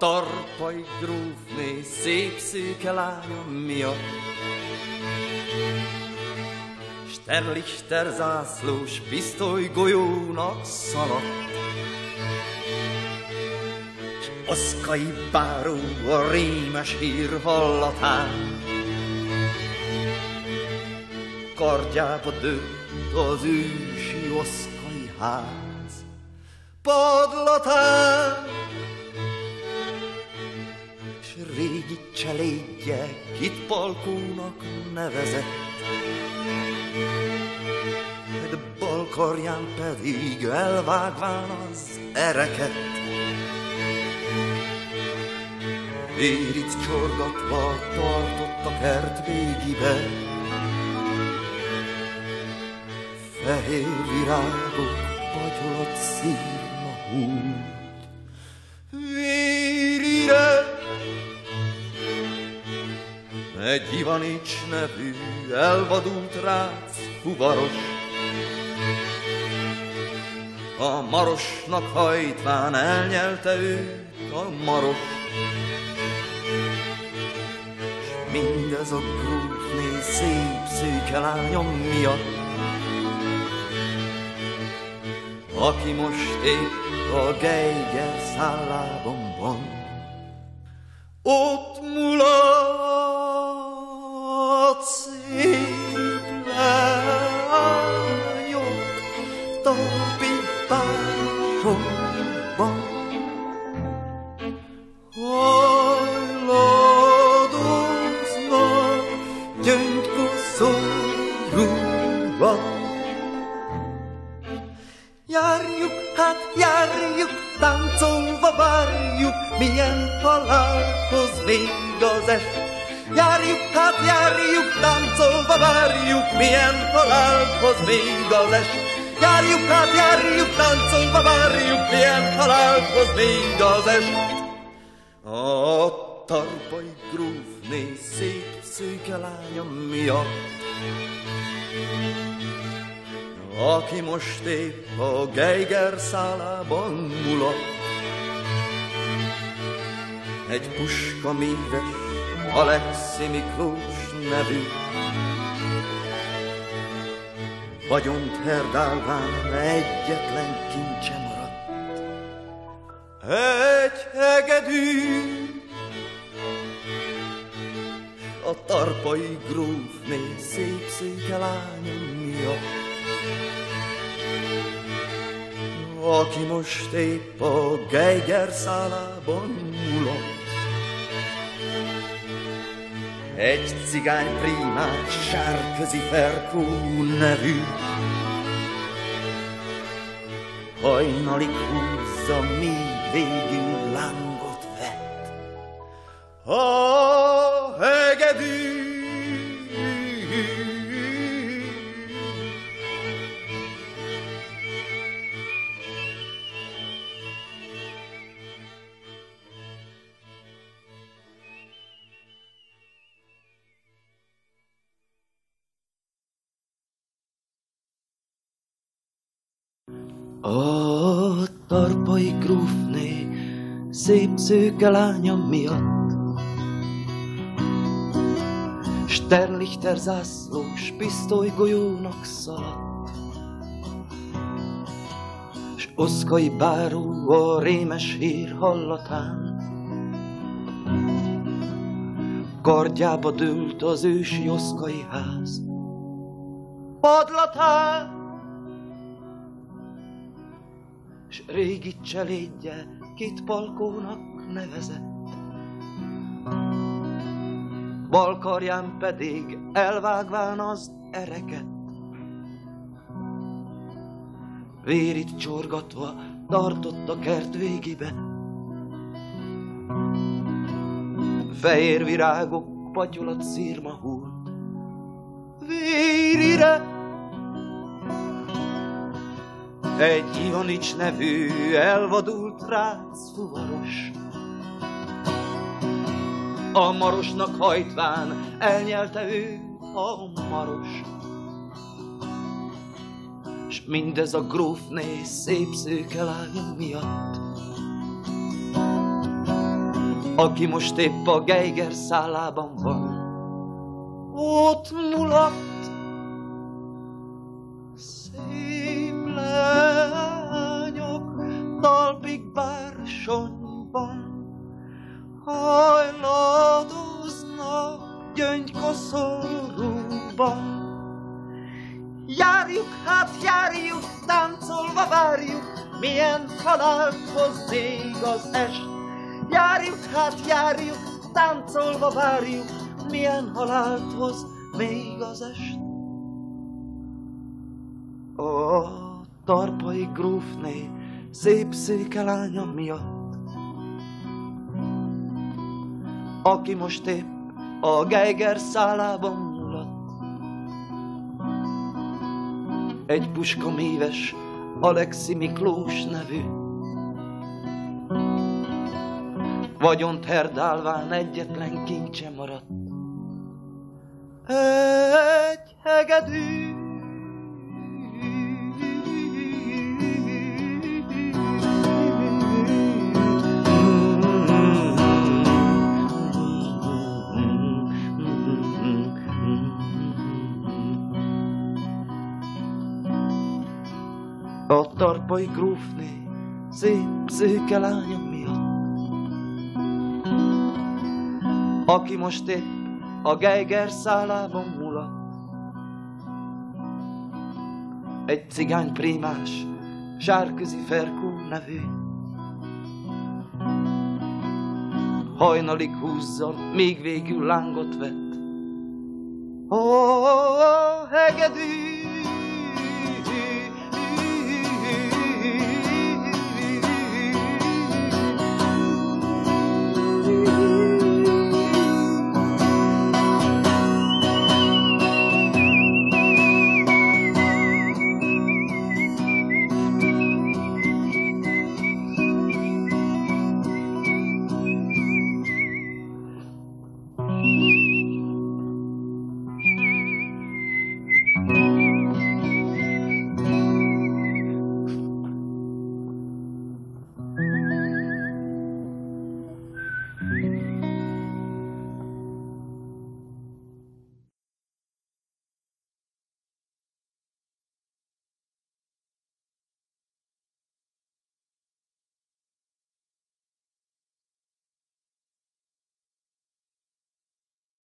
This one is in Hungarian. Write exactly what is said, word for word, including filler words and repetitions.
tarpai grófné szép szőke lánya miatt. Sterlichter zászlós pisztoly golyónak szaladt, s oszkai báró a rémes hír hallatán. Kardjába dőlt az ősi oszkai ház padlatán, s régi cselédje kit Palkónak nevezett, de balkarján pedig elvágván az ereket. Vérit csorgatva tartott a kert végibe, fehér virágok pagyolat szírma húlt. Vérire egy Ivanics nevű elvadult rác fuvaros, a marosnak hajtván elnyelte őt a maros. S mindez a grófné szép szőke lánya miatt, aki most épp a Geiger szállában van. Ott mulat szép lányok tapintásokban, hajladoznak gyöngykoszorúban. Járjuk, hát járjuk, táncolva várjuk, milyen halálhoz még az est. Járjuk, hát járjuk, táncolva várjuk, milyen halálhoz még az est. Járjuk, hát járjuk, táncolva várjuk, milyen halálhoz még az est. A tarpai grófné szép szőke lánya miatt, aki most épp a Geiger szálában mulat. Egy puska míves, Alexi Miklós nevű, vagyont herdálván egyetlen kincse maradt. Egy hegedű, a tarpai grófné szép szőke lánya miatt, aki most épp a Geiger szálában mulat. Egy cigány prímás, Sárközi Ferkó nevű, hajnalig húzza, míg végül lángot vett. A hegedű a tarpai grófné szép szőke lánya miatt, Sterlichter zászlós pisztoly golyónak szaladt, s oszkai báró a rémes hír hallatán. Kardjába dőlt az ősi oszkai ház padlatán, s régi cselédje kit Palkónak nevezett, balkarján pedig elvágván az ereket. Vérit csorgatva tartott a kert végibe, fehér virágok patyolat szírma húlt. Vérire egy Ivanics nevű elvadult rác fuvaros, a marosnak hajtván elnyelte őt a maros. S mindez a grófné szép szőke lánya miatt, aki most épp a Geiger szálában van. Ott mulat szép lányok talpig bársonyban, hajladoznak gyöngykoszorúban. Járjuk, hát járjuk, táncolva várjuk, milyen halált hoz még az est. Járjuk, hát járjuk, táncolva várjuk, milyen halált hoz még az est. A tarpai grófné szép szőke lánya miatt, aki most épp a Geiger szálában mulat. Egy puskamíves Alexi Miklós nevű, vagyont herdálván egyetlen kincse maradt. Egy hegedű a tarpai grófné szép szőke lánya miatt, aki most épp a Geiger szálában mulat. Egy cigány prímás, Sárközi Ferkó nevű, hajnalig húzzal, még végül lángot vett. Ó, hegedű!